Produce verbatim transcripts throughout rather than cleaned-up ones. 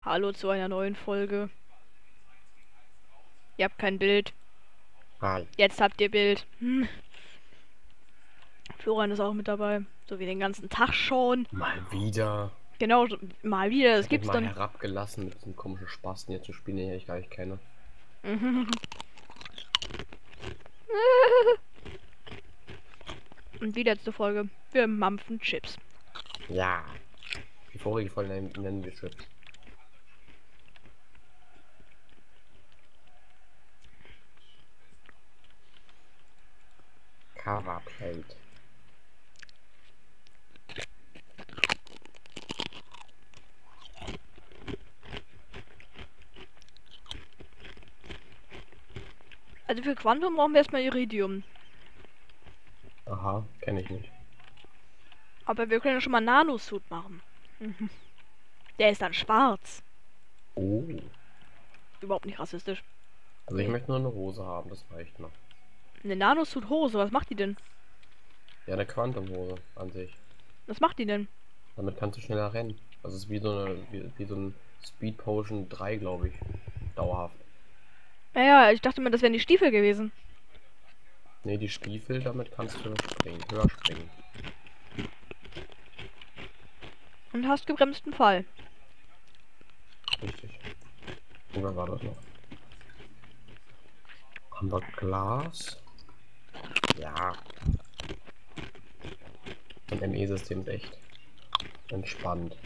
Hallo zu einer neuen Folge. Ihr habt kein Bild. Hi. Jetzt habt ihr Bild. Hm. Florian ist auch mit dabei. So wie den ganzen Tag schon. Mal wieder. Genau, so- mal wieder. Ich Das hab mich gibt's mal dann. herabgelassen, mit diesem komischen Spasten hier zu spielen, den ich gar nicht kenne. Und die letzte Folge. Wir mampfen Chips. Ja. Die vorige Folge nennen, nennen wir Chips. Coverplate. Also für Quantum brauchen wir erstmal Iridium. Aha, kenne ich nicht. Aber wir können ja schon mal Nanosuit machen. Mhm. Der ist dann schwarz. Oh. Überhaupt nicht rassistisch. Also ich möchte nur eine Hose haben, das reicht noch. Eine Nanosuit-Hose, was macht die denn? Ja, eine Quantum-Hose an sich. Was macht die denn? Damit kannst du schneller rennen. Also es ist wie so eine, wie, wie so ein Speed Potion drei, glaube ich. Dauerhaft. Naja, ich dachte mir, das wären die Stiefel gewesen. Ne, die Stiefel, damit kannst du springen, höher springen. Und hast gebremsten Fall. Richtig. Oder war das noch? Haben wir Glas? Ja. Das M E-System ist echt entspannt.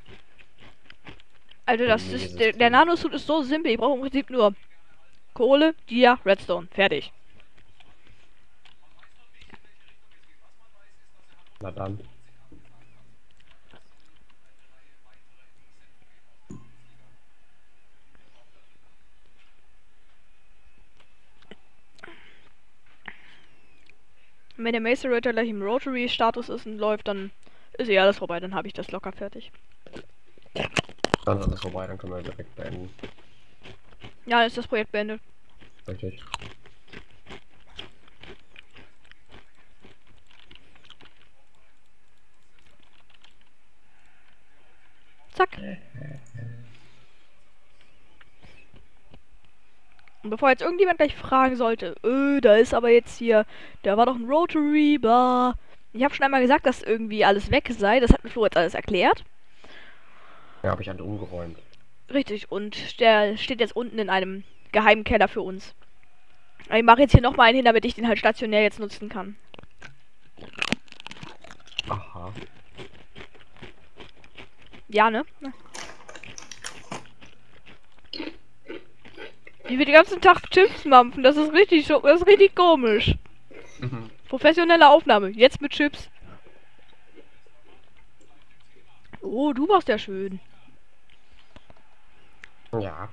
Also das ist, der, der Nanosuit ist so simpel. Ich brauche im Prinzip nur Kohle, Dia, Redstone. Fertig. Na dann. Und wenn der Macerator gleich im Rotary-Status ist und läuft, dann ist eh alles vorbei. Dann habe ich das locker fertig. Dann ist alles vorbei, dann können wir direkt beenden. Ja, dann ist das Projekt beendet. Richtig. Zack. Und bevor jetzt irgendjemand gleich fragen sollte, öh, da ist aber jetzt hier, da war doch ein Rotary, bla. Ich habe schon einmal gesagt, dass irgendwie alles weg sei. Das hat mir Flo jetzt alles erklärt. Ja, habe ich halt umgeräumt. Richtig, und der steht jetzt unten in einem geheimen Keller für uns. Ich mache jetzt hier nochmal einen hin, damit ich den halt stationär jetzt nutzen kann. Aha. Ja, ne? Wie wir den ganzen Tag Chips mampfen, das ist richtig, das ist richtig komisch. Professionelle Aufnahme, jetzt mit Chips. Oh, du machst ja schön. Ja.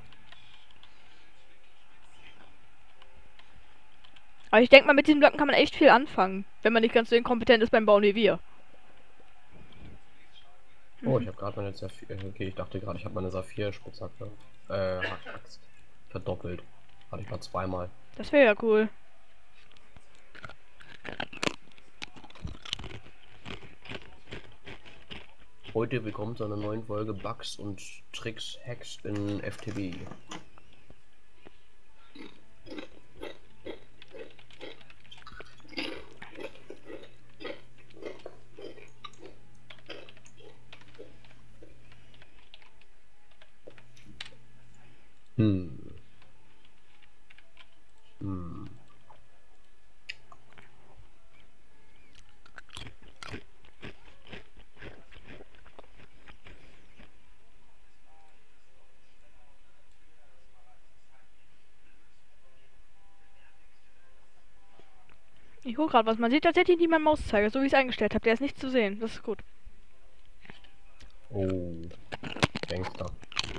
Aber ich denke mal, mit diesen Blöcken kann man echt viel anfangen, wenn man nicht ganz so inkompetent ist beim Bauen wie wir. Oh, ich habe gerade meine Saphir. Okay, ich dachte gerade, ich habe meine Saphir-Spitzhacke. Äh, Axt verdoppelt. Hatte ich mal zweimal. Das wäre ja cool. Heute willkommen zu einer neuen Folge Bugs und Tricks Hacks in F T B. Hm. Hm. Ich guck gerade was. Man sieht tatsächlich nicht meinen Mauszeiger, so wie ich es eingestellt habe. Der ist nicht zu sehen. Das ist gut. Oh. Gangster.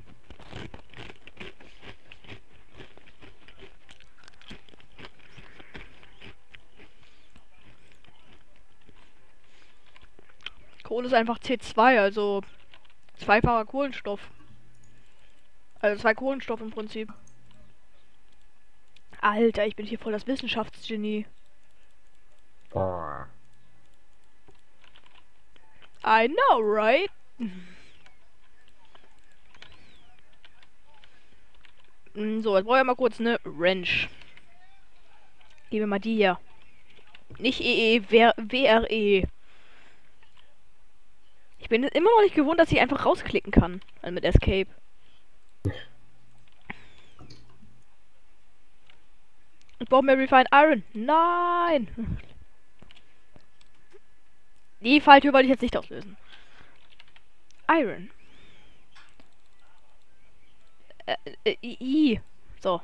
Kohle ist einfach C zwei, also zweifacher Kohlenstoff. Also zwei Kohlenstoff im Prinzip. Alter, ich bin hier voll das Wissenschaftsgenie. Boah. I know, right? Mm, So, jetzt brauche ich mal kurz eine Wrench. Geben wir mal die hier. Nicht E E, W R E. Ich bin immer noch nicht gewohnt, dass ich einfach rausklicken kann. Also mit Escape. Ich brauche mehr Refined Iron. Nein! Die Falltür wollte ich jetzt nicht auslösen. Iron. Äh, äh, I. I. So.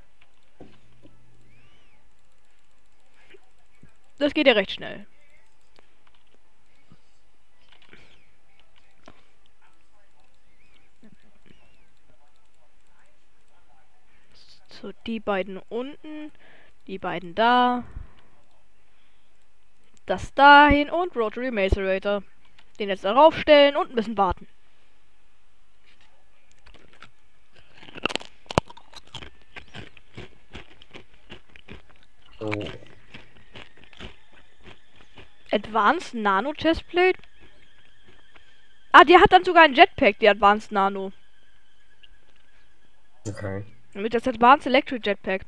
Das geht ja recht schnell. So, die beiden unten. Die beiden da. Das dahin und Rotary Macerator. Den jetzt darauf stellen und ein bisschen warten. So. Advanced Nano Chestplate? Ah, die hat dann sogar ein Jetpack, die Advanced Nano. Okay. Mit das Advanced Electric Jetpack.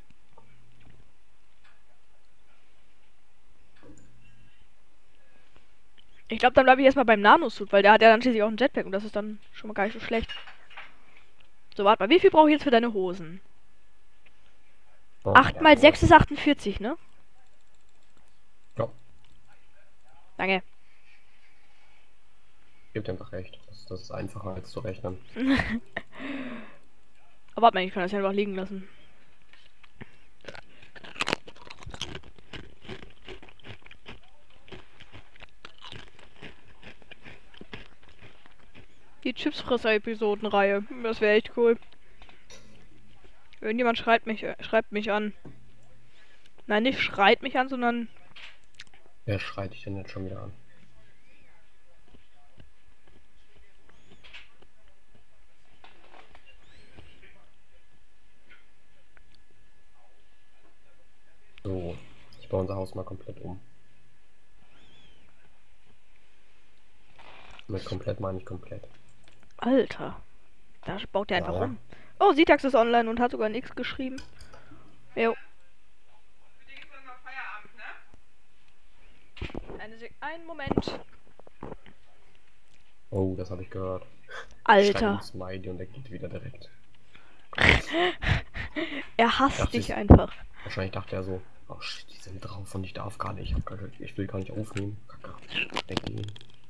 Ich glaube, dann bleibe ich erstmal beim Nano-Suit, weil der hat ja dann schließlich auch ein Jetpack und das ist dann schon mal gar nicht so schlecht. So, warte mal, wie viel brauche ich jetzt für deine Hosen? Oh, acht mal sechs ist achtundvierzig, ne? Ja, Danke. gibt einfach recht. Das, das ist einfacher als zu rechnen. Aber warte mal, ich kann das ja einfach liegen lassen. Die Chipsfresser-Episodenreihe. Das wäre echt cool. Irgendjemand schreibt mich, äh, schreibt mich an. Nein, nicht schreit mich an, sondern... Wer schreit dich denn jetzt schon wieder an? So, ich baue unser Haus mal komplett um. Mit komplett meine ich komplett. Alter. Da baut der Ja, einfach ja. rum. Oh, Sitax ist online und hat sogar ein X geschrieben. Jo. Eine Sek Ein Moment. Oh, das habe ich gehört. Alter. Smiley und er geht wieder direkt. Er hasst Dachte dich ich- einfach. Wahrscheinlich dachte er so, oh shit, die sind drauf und ich darf gar nicht. Ich, hab gar, ich will gar nicht aufnehmen. Kacke. Weggehen.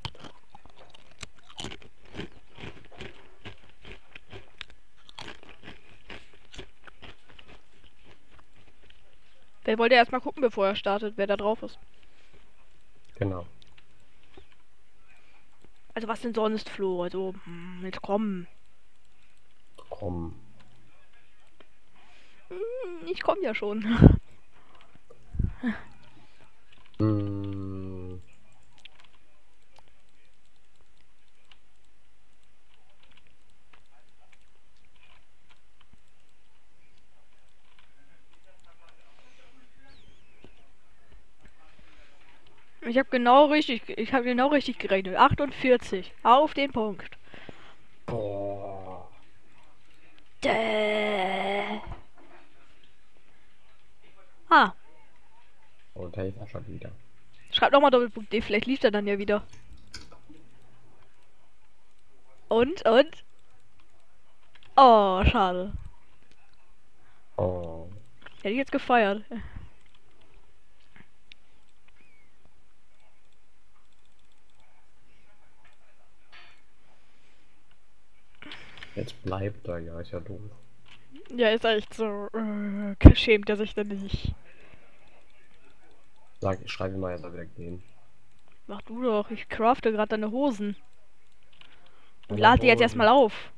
Wer wollte erstmal gucken, bevor er startet, wer da drauf ist. Genau. Also was denn sonst, Flo? Also, hm, jetzt komm. Komm. Hm, ich komm ja schon. Mm, Ich habe genau richtig, ich habe genau richtig gerechnet. achtundvierzig. Auf den Punkt. boah. Däh. Ah, Und hey, war schon wieder. schreib nochmal Doppelpunkt D, vielleicht lief er dann ja wieder. Und, und? Oh, schade. Oh. Hätte ich jetzt gefeiert. Jetzt bleibt er, ja, ist ja doof. Ja, ist echt so. Äh, schämt er sich denn nicht? Sag, ich schreibe ihm mal, er soll wieder gehen. Mach du doch, ich crafte gerade deine Hosen. Und Meine lade die jetzt Hosen. erstmal auf.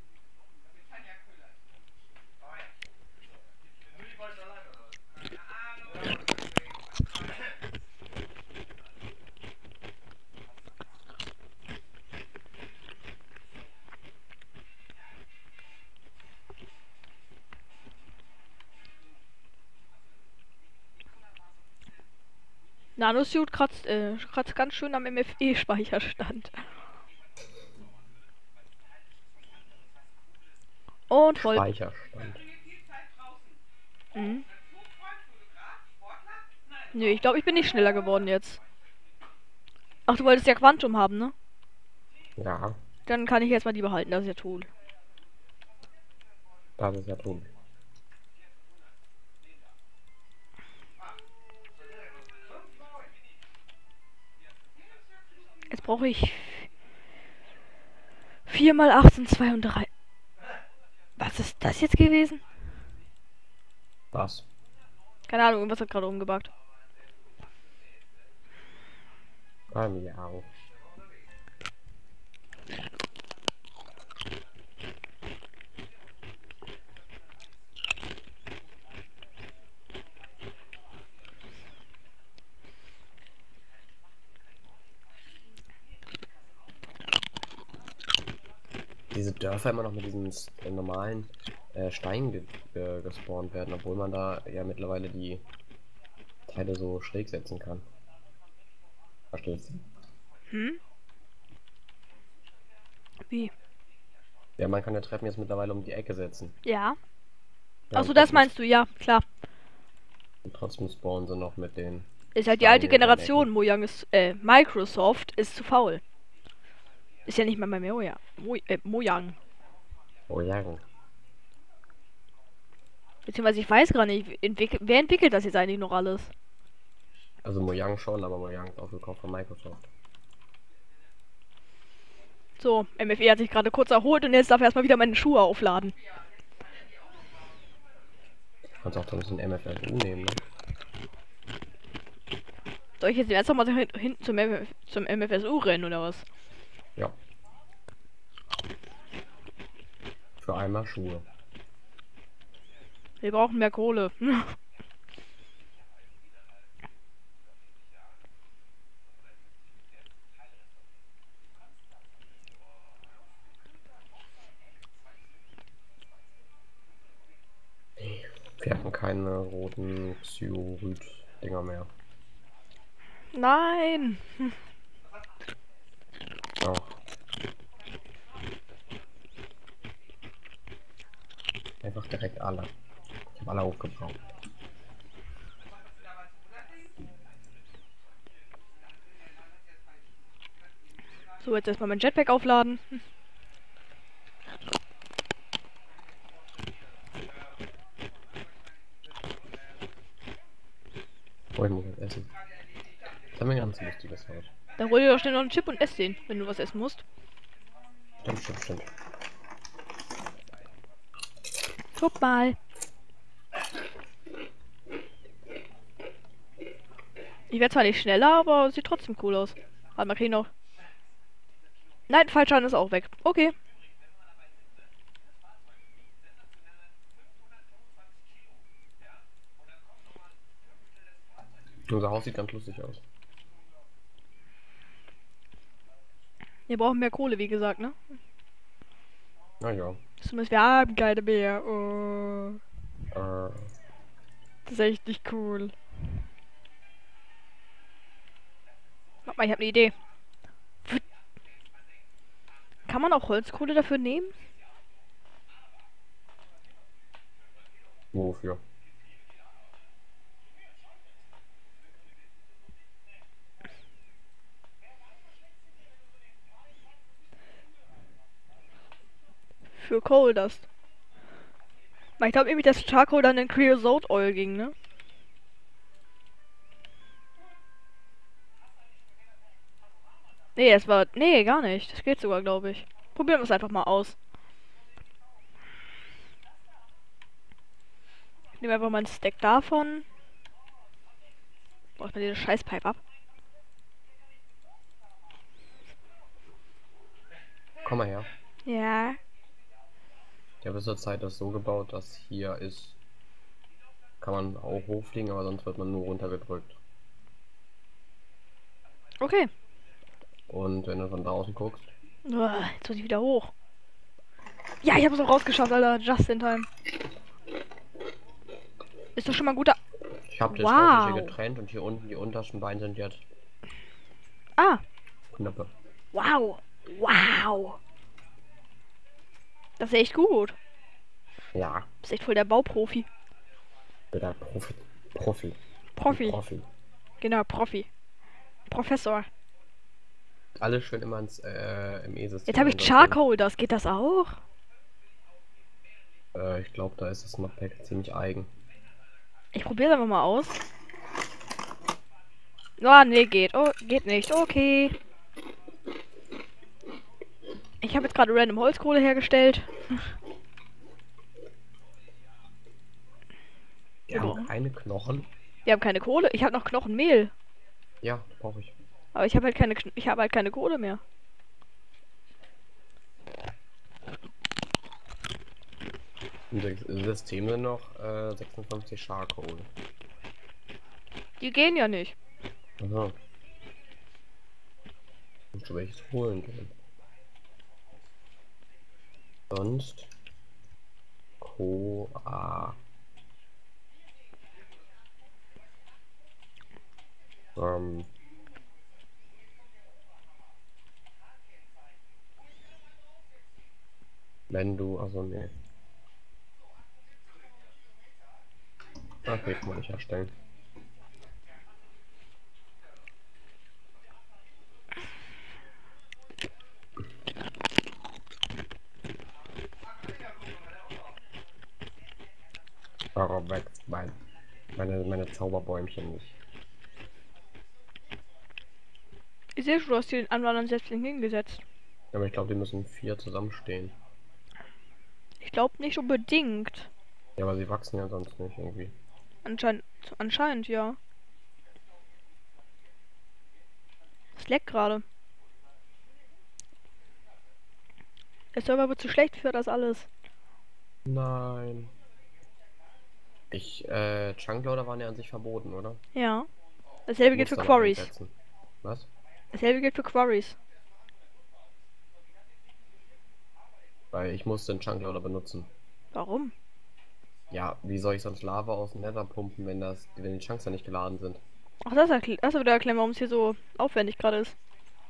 Nanosuit kratzt, äh, kratzt ganz schön am M F E-Speicherstand. Und voll. Speicherstand. Mhm. Nee, ich glaube, ich bin nicht schneller geworden jetzt. Ach, du wolltest ja Quantum haben, ne? Ja, Dann kann ich jetzt mal die behalten, das ist ja toll. das ist ja tun. Jetzt brauche ich vier mal achtzehn, zwei und drei. Was ist das jetzt gewesen? Was? Keine Ahnung, irgendwas hat gerade umgebackt. Ah, miau. Diese Dörfer immer noch mit diesen äh, normalen äh, Steinen ge äh, gespawnt werden, obwohl man da ja mittlerweile die Teile so schräg setzen kann. Verstehst du? Hm? Wie? Ja, man kann ja Treppen jetzt mittlerweile um die Ecke setzen. Ja. Ja, Achso, und das trotzdem, meinst du, ja, klar. und trotzdem spawnen sie noch mit den Ist halt die Steinen alte in den Generation. Ecken. Mojang ist, äh, Microsoft ist zu faul. Ist ja nicht mal bei Mojang. Mo äh, Mojang. Oh ja. Beziehungsweise ich weiß gar nicht, entwick wer entwickelt das jetzt eigentlich noch alles? Also Mojang schon, aber Mojang ist aufgekauft von Microsoft. So, M F E hat sich gerade kurz erholt und jetzt darf er erstmal wieder meine Schuhe aufladen. Kannst auch dann ein bisschen M F S U nehmen, ne? Soll ich jetzt erst noch mal hin hinten zum, M F zum M F S U rennen oder was? Ja. Für einmal Schuhe. Wir brauchen mehr Kohle. Wir hatten keine roten Xylorid-Dinger mehr. Nein! Doch. Einfach direkt alle. Ich habe alle aufgebraucht. So, jetzt erstmal mein Jetpack aufladen. Oh, ich muss jetzt essen. Das haben wir ganz lustiges heute. Dann hol dir doch schnell noch einen Chip und ess den, wenn du was essen musst. Stimmt, stimmt, stimmt. Guck mal. Ich werde zwar nicht schneller, aber sieht trotzdem cool aus. Warte mal, krieg ich noch. Nein, Fallschaden ist auch weg. Okay. Unser Haus sieht ganz lustig aus. Wir brauchen mehr Kohle, wie gesagt, ne? Naja. Zumindest wir haben keine mehr. Oh. Äh, Das ist echt nicht cool. Warte mal, ich habe eine Idee. Kann man auch Holzkohle dafür nehmen? wofür? Für Coal Dust. Ich glaube nämlich, dass Charcoal dann in Creosote Oil ging, ne? Nee, es war. Nee, gar nicht. Das geht sogar, glaube ich. Probieren wir es einfach mal aus. Ich nehme einfach mal einen Stack davon. Braucht man diese Scheißpipe ab. Komm mal her. Ja. Ich habe zur Zeit das so gebaut, dass hier ist. Kann man auch hochfliegen, aber sonst wird man nur runtergedrückt. Okay. Und wenn du von draußen guckst, Uah, jetzt muss ich wieder hoch. Ja, ich habe es auch rausgeschafft, Alter. Just in time. Ist doch schon mal ein guter. ich habe das Wow. Haus hier getrennt und hier unten die untersten beiden sind jetzt Ah. Knöpfe. Wow. Wow. Das ist echt gut. Ja. Bist echt voll der Bauprofi. Oder Profi. Profi. Profi. Profi. Genau, Profi. Professor. Alles schön immer ins äh, M E-System. Jetzt habe ich einsortieren. Charcoal, das geht das auch? Äh, ich glaube, da ist das Modpack ziemlich eigen. Ich probiere einfach mal aus. Ah, nee, geht. Oh, geht nicht. Okay. Ich habe jetzt gerade random Holzkohle hergestellt. Wir haben keine Knochen. Wir haben keine Kohle. Ich habe noch Knochenmehl. Ja, brauche ich. Aber ich habe halt keine Kn ich habe halt keine Kohle mehr. Im Sy- System sind noch äh, sechsundfünfzig Charcoal. Die gehen ja nicht. Aha. Musst du welches holen gehen. Sonst. Koa. Ähm. Wenn du. Also, nee. Okay, kann man nicht erstellen. Warum wächst mein, meine, meine Zauberbäumchen nicht? Ich sehe schon, du hast hier den anderen Setzling hingesetzt. Aber ich glaube, die müssen vier zusammenstehen. Ich glaube nicht unbedingt. Ja, aber sie wachsen ja sonst nicht irgendwie. Anscheinend, anscheinend, ja. Es leckt gerade. Der Server wird zu schlecht für das alles. Nein. Ich, äh, Chunkloader waren ja an sich verboten, oder? Ja. Dasselbe gilt für Muss da noch Quarries. einsetzen. Was? Dasselbe gilt für Quarries. Weil ich musste den Chunkloader benutzen. Warum? Ja, wie soll ich sonst Lava aus dem Nether pumpen, wenn das, wenn die Chunks da nicht geladen sind? Ach, das, erkl das würde erklären, warum es hier so aufwendig gerade ist.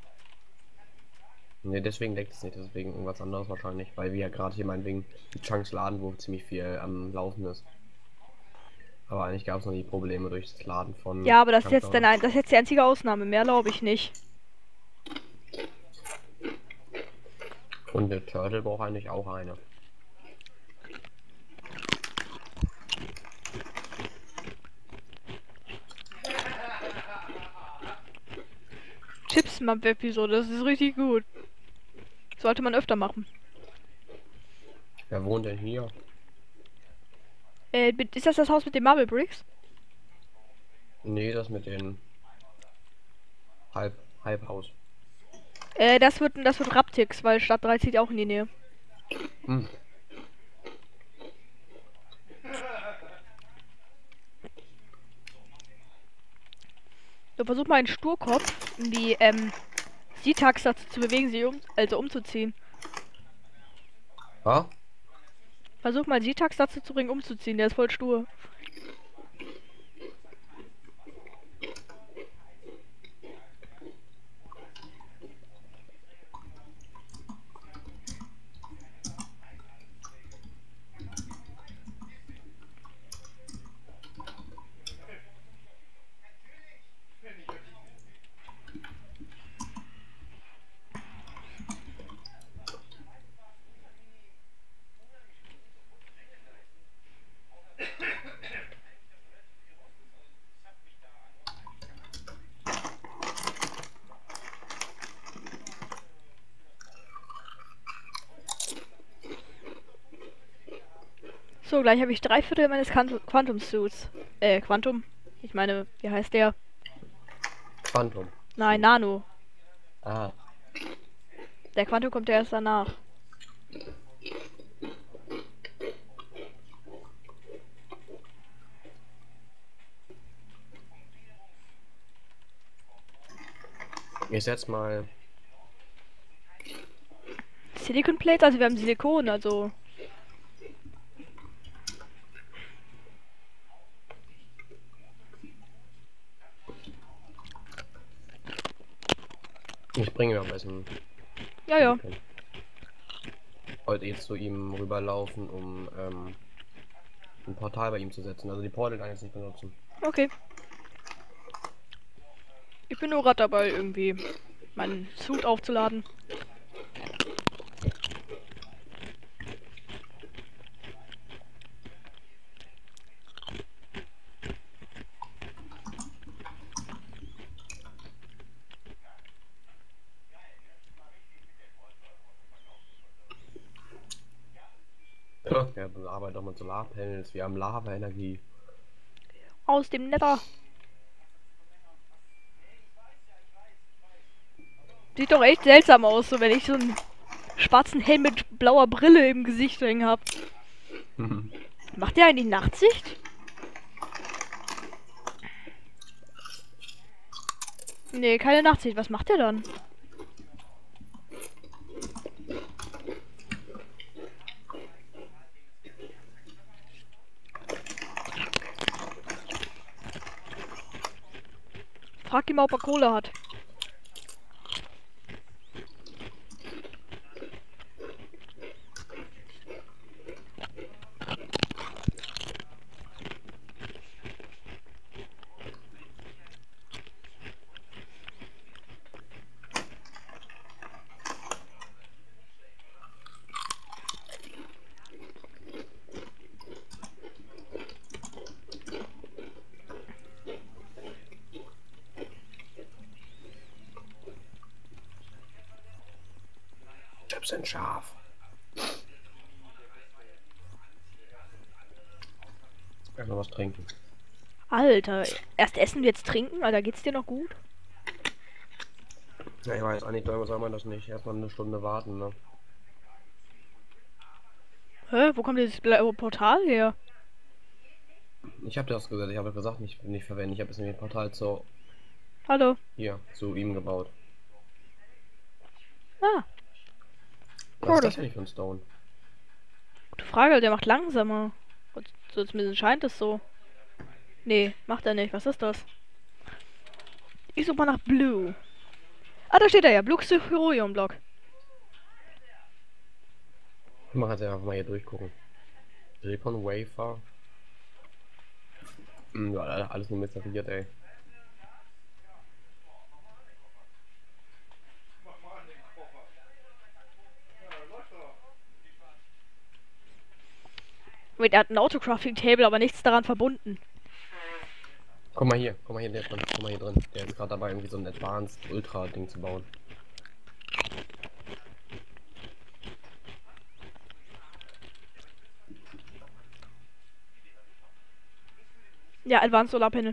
Ne, deswegen leckt es nicht, deswegen irgendwas anderes wahrscheinlich, weil wir ja gerade hier meinetwegen die Chunks laden, wo ziemlich viel am Laufen ist. Aber eigentlich gab es noch die Probleme durch das Laden von. Ja, aber das ist jetzt Chunkloader. deine, das ist jetzt die einzige Ausnahme. Mehr glaube ich nicht. Und der Turtle braucht eigentlich auch eine. Chips-Map-Episode, das ist richtig gut. Sollte man öfter machen. Wer wohnt denn hier? Äh, ist das das Haus mit den Marble Bricks? Nee, das mit den Halb Halbhaus. Äh, das wird, das wird Raptix, weil Stadt drei zieht auch in die Nähe. Hm. So, versuch mal einen Sturkopf in die, ähm, Sitax dazu zu bewegen, sie um, also umzuziehen. Ha? Versuch mal Sitax dazu zu bringen, umzuziehen, der ist voll stur. So, gleich habe ich drei Viertel meines Quant Quantum Suits. Äh, Quantum. Ich meine, wie heißt der? Quantum. Nein, Nano. Ah. Der Quantum kommt ja erst danach. Ich setz mal. Silicon Plates, also wir haben Silikon, also. Ich bringe mir am besten. Ja, ja. Wollte jetzt zu ihm rüberlaufen, um ähm, ein Portal bei ihm zu setzen. Also die Portal kann ich jetzt nicht benutzen. Okay. Ich bin nur gerade dabei, irgendwie meinen Suit aufzuladen. Ja, wir arbeiten doch mit Solarpanels, wir haben Lava-Energie. Aus dem Nether. Sieht doch echt seltsam aus, so wenn ich so einen schwarzen Helm mit blauer Brille im Gesicht hängen hab. Macht der eigentlich Nachtsicht? Nee, keine Nachtsicht. Was macht der dann? Frag ihn mal, ob er Kohle hat. Chips sind scharf. Erstmal was trinken. Alter, erst essen, jetzt trinken? Alter, geht's dir noch gut? Ja, ich weiß auch nicht, da soll man das nicht. Erstmal eine Stunde warten, ne? Hä? Wo kommt dieses blaue Portal her? Ich habe das gesagt, ich habe gesagt, nicht, nicht verwenden. Ich habe es nämlich ein Portal zu Hallo? hier, zu ihm gebaut. Ah, Was ist das denn nicht für ein Stone? gute Frage, der macht langsamer. Und so zumindest scheint es so. Nee, macht er nicht. Was ist das? Ich suche mal nach Blue. Ah, da steht er ja. Blue Xyrium Block. Ich mache jetzt einfach mal hier durchgucken. Silicon Wafer. Hm, ja, alles nur misseriert, ey. Wait, er hat ein Autocrafting-Table, aber nichts daran verbunden. Guck mal hier, guck mal hier, der drin, guck mal hier drin. Der ist gerade dabei, irgendwie so ein Advanced Ultra-Ding zu bauen. Ja, Advanced Solar Panel.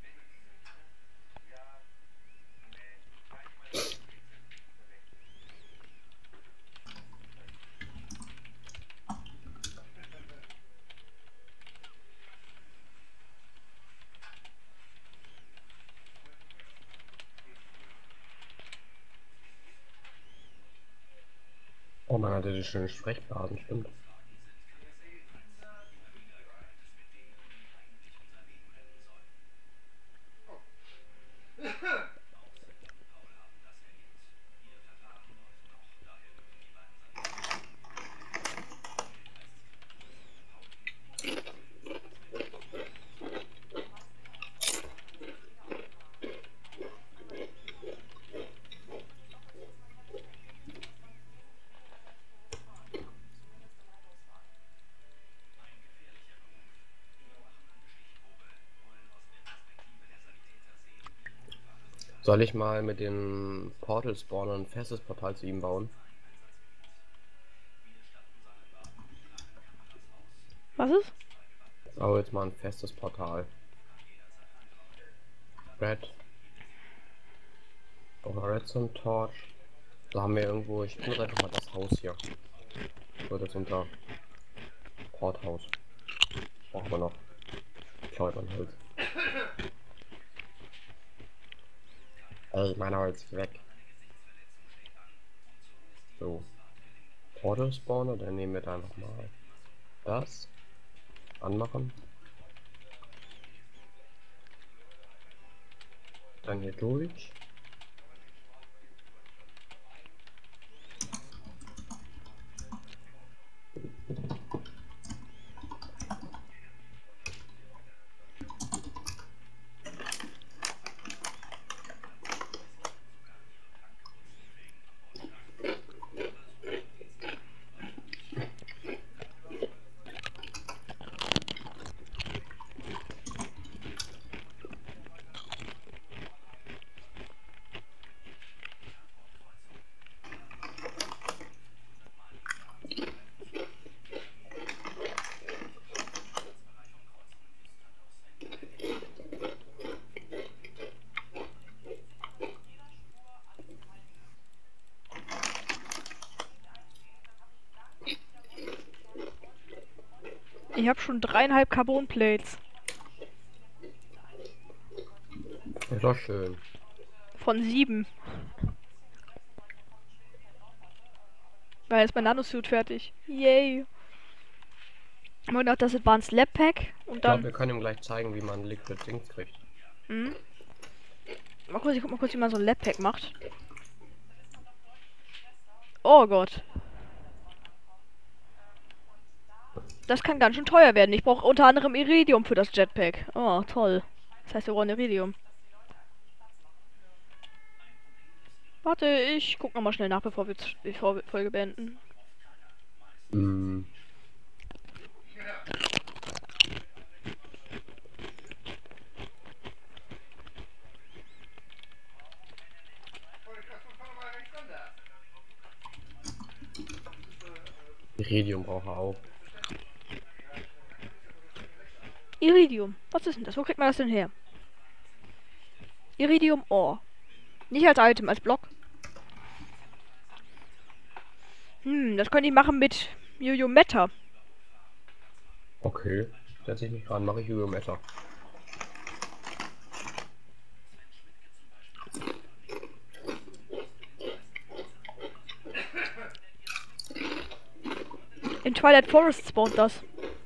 Oh man, hat die schöne Sprechblasen, stimmt. Soll ich mal mit den Portal Spawner ein festes Portal zu ihm bauen? Was ist? Ich baue jetzt mal ein festes Portal. Red. Auch Redstone Torch. Da haben wir irgendwo, ich benutze einfach mal das Haus hier. Wird jetzt unter Porthaus. Brauchen wir noch. Schaut man Holz. Ey, mein Holz weg. So. Portal Spawner, dann nehmen wir da einfach mal das. Anmachen. Dann hier durch. Ich habe schon dreieinhalb Carbon Plates. Ist doch schön. Von sieben. Weil jetzt mein Nanosuit fertig. Yay. Und noch das Advanced Lab Pack. Und Ich glaube, dann. wir können ihm gleich zeigen, wie man Liquid Dings kriegt. Hm? Mal kurz, ich guck mal kurz, wie man so ein Lab Pack macht. Oh Gott. Das kann ganz schön teuer werden. Ich brauche unter anderem Iridium für das Jetpack. Oh, toll. Das heißt, wir brauchen Iridium. Warte, ich guck noch mal schnell nach, bevor wir, bevor wir Folge beenden. Mm. Iridium braucht er auch. Iridium. Was ist denn das? Wo kriegt man das denn her? Iridium Ore. Nicht als Item, als Block. Hm, das könnte ich machen mit Jojo Meta. Okay, setze ich mich ran, mache ich Urimeter. In Twilight Forest spawnt das.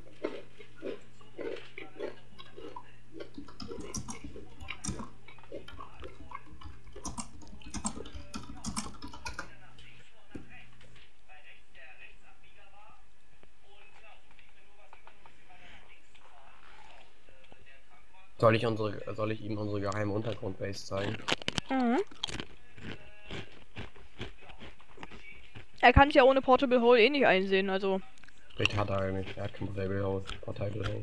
Soll ich unsere, soll ich ihm unsere geheime Untergrundbase zeigen? Mhm. Er kann sich ja ohne Portable Hole eh nicht einsehen, also. Richtig hat er eigentlich. Er hat kein Portable Hole. Portable Hole.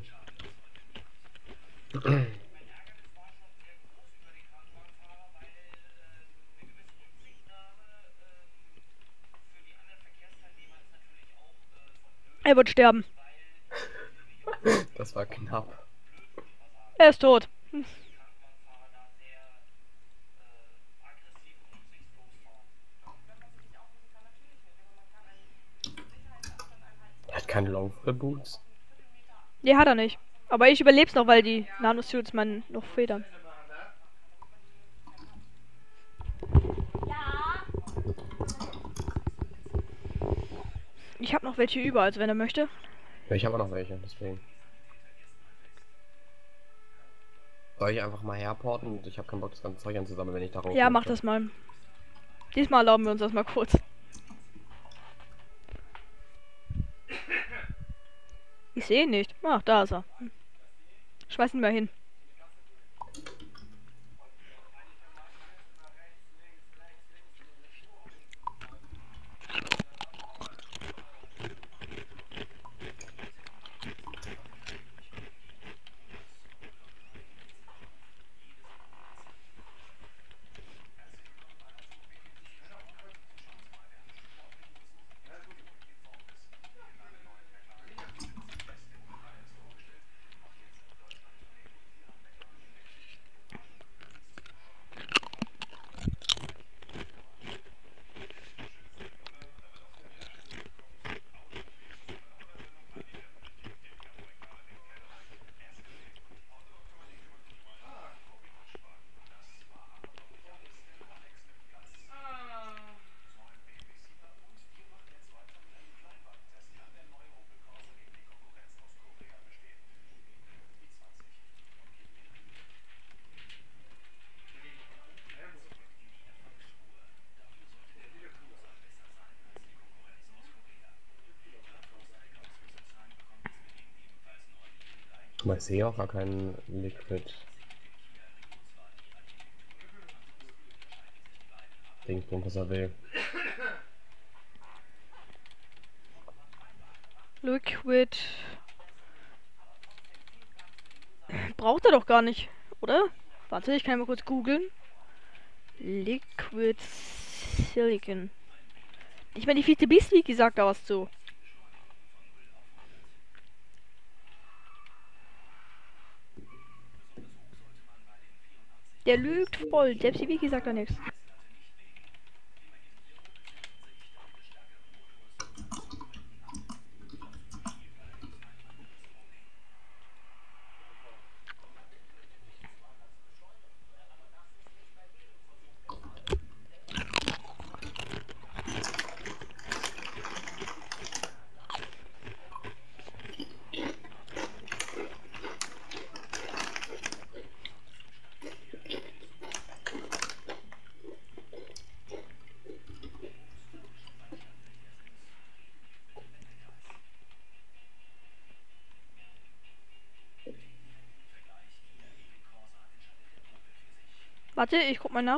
Er wird sterben. Das war knapp. Er ist tot. Hm. Er hat keine Longfall Boots. Nee, hat er nicht. Aber ich überleb's noch, weil die Nanosuits man noch federn. Ich habe noch welche über, also wenn er möchte. Ja, ich habe auch noch welche, deswegen. Soll ich einfach mal herporten? Ich habe keinen Bock, das ganze Zeug anzusammeln, wenn ich darauf. Ja, mach das mal. Diesmal erlauben wir uns das mal kurz. Ich sehe ihn nicht. Ach, da ist er. Hm. Schmeiß ihn mal hin. Guck mal, ich sehe auch gar keinen Liquid. Dingsbum, was er will. Liquid. Braucht er doch gar nicht, oder? Warte, ich kann mal kurz googeln. Liquid Silicon. Ich meine, die Fiete Beastweek sagt da was zu. Der lügt voll. Selbst die Wiki sagt da nichts. Warte, ich guck mal nach.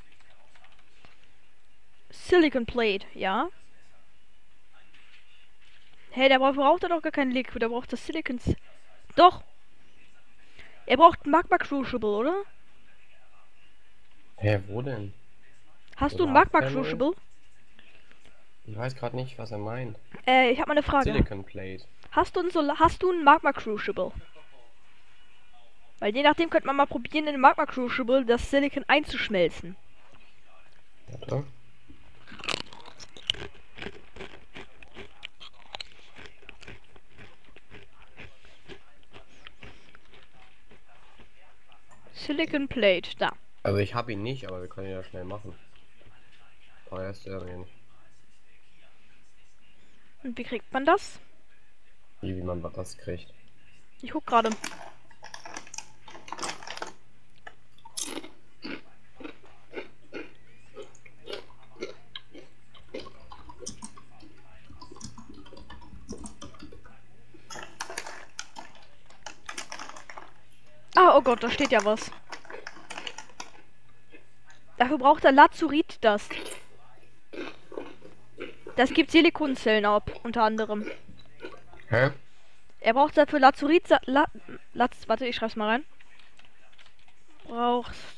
Silicon Plate, ja. Hey, der braucht er doch gar kein Liquid, der braucht das Silicon. Doch. Er braucht Magma Crucible, oder? Hä, wo denn? Hast du ein Magma Solarpanel? Crucible? Ich weiß gerade nicht, was er meint. Äh, ich habe mal eine Frage. Silicon Plate. Hast du ein Solar hast du ein Magma Crucible? Weil je nachdem könnte man mal probieren, in den Magma Crucible das Silicon einzuschmelzen. Warte. Silicon Plate, da. Also ich habe ihn nicht, aber wir können ihn ja schnell machen. Teuer ist der nicht. Und wie kriegt man das? Wie, wie man das kriegt. Ich guck gerade. Ah, oh Gott, da steht ja was. Dafür braucht er Lazurit das. Das gibt Silikonzellen ab, unter anderem. Hä? Er braucht dafür Lazurit... La, Laz, warte, ich schreib's mal rein. Brauchst...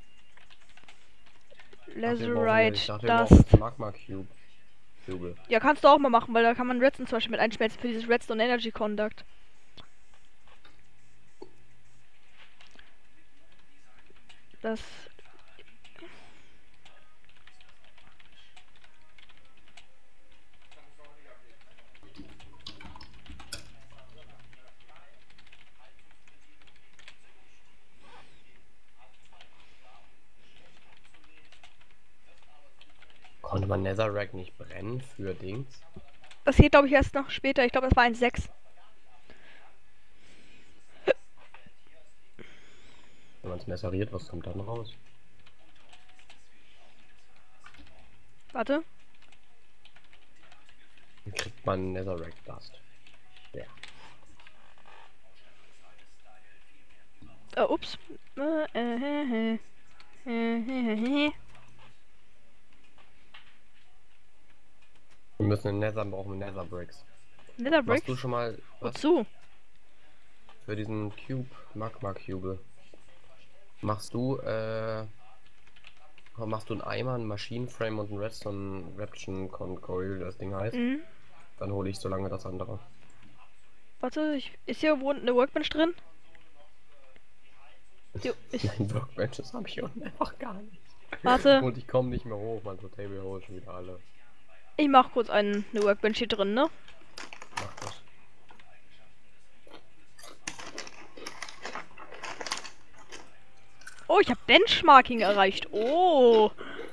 Lazurite Dust. Magma Cube. Cube. Ja, kannst du auch mal machen, weil da kann man Redstone zum Beispiel mit einschmelzen für dieses Redstone Energy Conduct. Das... Konnte man Netherrack nicht brennen für Dings? Das geht, glaube ich, erst noch später. Ich glaube, das war ein sechs. Wenn man es messeriert, was kommt dann raus? Warte. Wie kriegt man Netherrack Dust? Ja. Oh, ups. Äh, äh, äh, äh, äh. Wir müssen in Nether brauchen wir Nether Bricks. Nether Bricks? Machst du schon mal was Wozu? für diesen Cube, Magma Cube? Machst du, äh, machst du einen Eimer, einen Maschinenframe und einen Redstone Raption Coil, das Ding heißt? Mhm. Dann hole ich so lange das andere. Warte, ich, ist hier irgendwo eine Workbench drin? Jo, ich, Nein, Workbenches habe ich unten einfach gar nicht. warte, Und ich komme nicht mehr hoch, mein Table Hole schon wieder alle. ich mach kurz einen, eine Workbench hier drin, ne? Mach das. Oh, ich habe Benchmarking erreicht. Oh.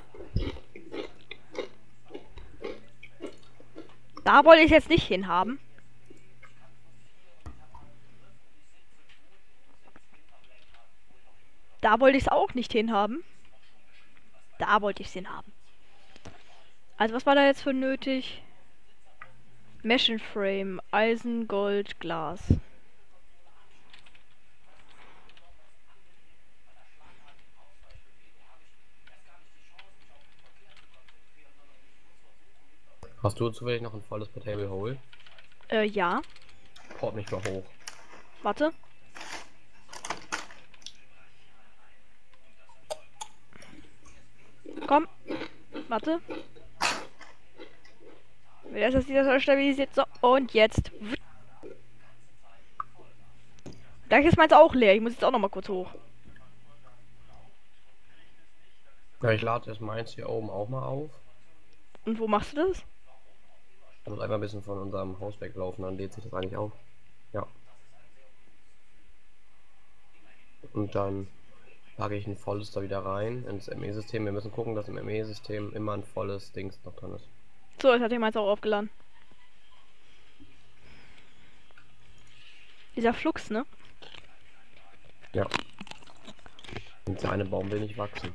Da wollte ich jetzt nicht hinhaben. Da wollte ich es auch nicht hinhaben. Da wollte ich es hinhaben. Also was war da jetzt für nötig? Machine Frame, Eisen, Gold, Glas. Hast du zufällig noch ein volles Table Hole? Äh, ja. Port nicht mehr hoch. Warte. Komm. Warte. Wieder ist das wieder stabilisiert. So, und jetzt. Gleich ist meins auch leer. Ich muss jetzt auch noch mal kurz hoch. Ja, ich lade das meins hier oben auch mal auf. Und wo machst du das? Ich muss einfach ein bisschen von unserem Haus weglaufen, dann lädt sich das eigentlich auf. Ja. Und dann packe ich ein volles da wieder rein ins M E-System. Wir müssen gucken, dass im M E-System immer ein volles Dings noch drin ist. So, jetzt hat ich meins auch aufgeladen. Dieser Flux, ne? Ja. Und der eine Baum will nicht wachsen.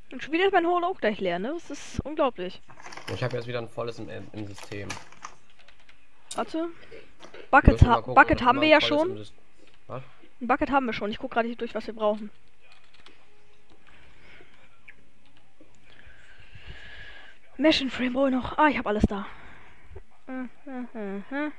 Und schon wieder ist mein Hole auch gleich leer, ne? Das ist unglaublich. Ich habe jetzt wieder ein volles im, im System. Warte. Wir Bucket, müssen ha mal gucken, Bucket ob haben immer wir ja ein volles schon. im Sys- Was? Ein Bucket haben wir schon. Ich guck gerade nicht durch, was wir brauchen. Mission Frame wohl noch. Ah, ich habe alles da. Hm, hm, hm, hm.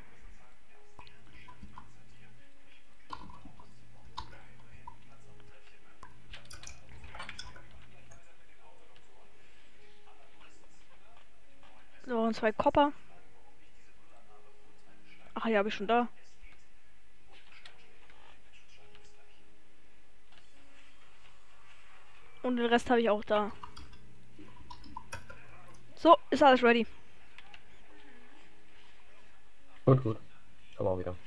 So, und zwei Copper. Ach ja, habe ich schon da. Und den Rest habe ich auch da. So, ist alles ready. Gut, gut. Komm auch wieder.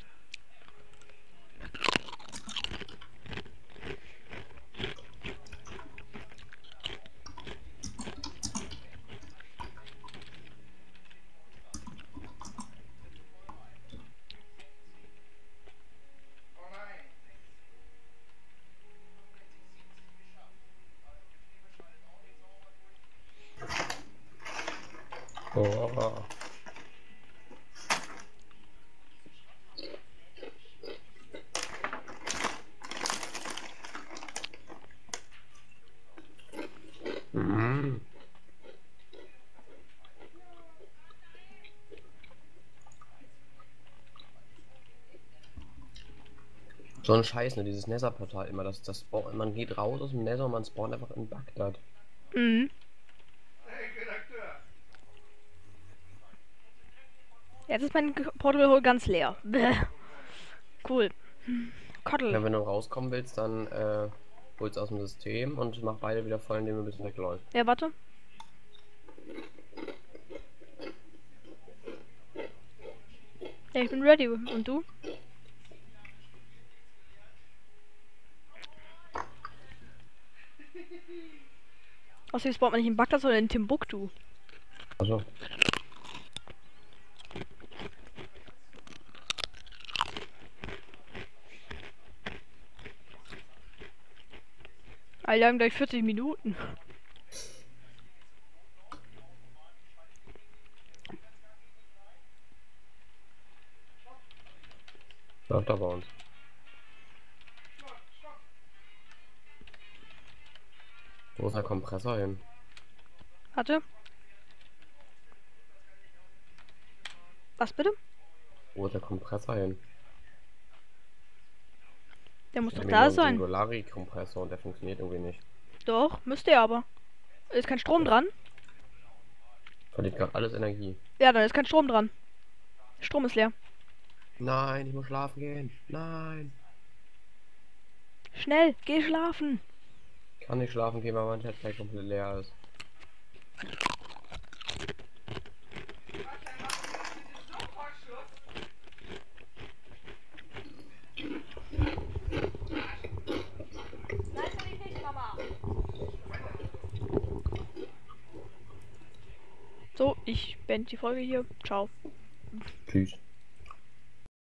Oh. Mhm. So ein Scheiß, ne, dieses Nether-Portal immer, das, das spawnt- man geht raus aus dem Nether und man spawnt einfach in Bagdad. Mhm. Jetzt ist mein G- Portable Hole ganz leer. Bäh. Cool. Kottel. Ja, wenn du rauskommen willst, dann äh, holst aus dem System und mach beide wieder voll, indem du ein bisschen wegläufst. Ja, warte. Ja, ich bin ready. Und du? Außerdem spawnt man nicht in Bagdad, sondern in Timbuktu. Also, Alter, wir haben gleich vierzig Minuten. läuft da bei uns. Wo ist der Kompressor hin? Warte. Was bitte? Wo ist der Kompressor hin? Der muss Ich doch hab hier da nur einen sein. Singulari-Kompressor und der funktioniert irgendwie nicht. Doch, müsste er aber. Ist kein Strom dran? Verliert gerade alles Energie. Ja, dann ist kein Strom dran. Strom ist leer. Nein, ich muss schlafen gehen. Nein. Schnell, geh schlafen. Ich kann nicht schlafen gehen, weil mein Chat gleich komplett leer ist. So, ich beende die Folge hier. Ciao. Tschüss.